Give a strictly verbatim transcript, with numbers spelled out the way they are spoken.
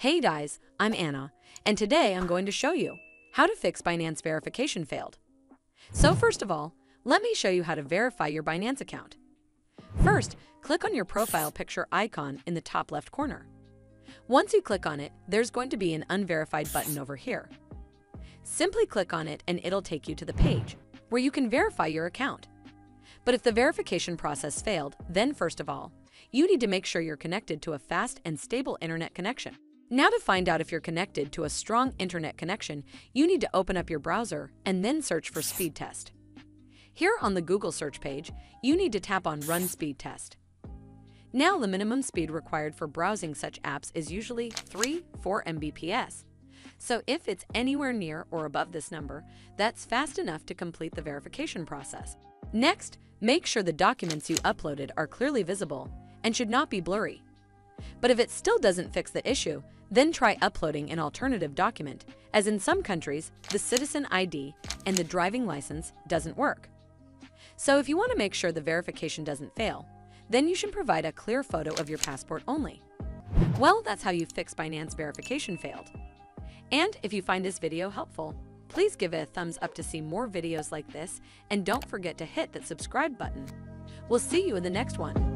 Hey guys, I'm Anna, and today I'm going to show you how to fix Binance verification failed. So first of all, let me show you how to verify your Binance account. First, click on your profile picture icon in the top left corner. Once you click on it, there's going to be an unverified button over here. Simply click on it and it'll take you to the page where you can verify your account. But if the verification process failed, then first of all, you need to make sure you're connected to a fast and stable internet connection. Now to find out if you're connected to a strong internet connection, you need to open up your browser and then search for speed test. Here on the Google search page, you need to tap on Run Speed Test. Now the minimum speed required for browsing such apps is usually three to four megabits per second. So if it's anywhere near or above this number, that's fast enough to complete the verification process. Next, make sure the documents you uploaded are clearly visible and should not be blurry. But if it still doesn't fix the issue, then try uploading an alternative document, as in some countries, the citizen I D and the driving license doesn't work. So if you want to make sure the verification doesn't fail, then you should provide a clear photo of your passport only. Well, that's how you fix Binance verification failed. And if you find this video helpful, please give it a thumbs up to see more videos like this, and don't forget to hit that subscribe button. We'll see you in the next one.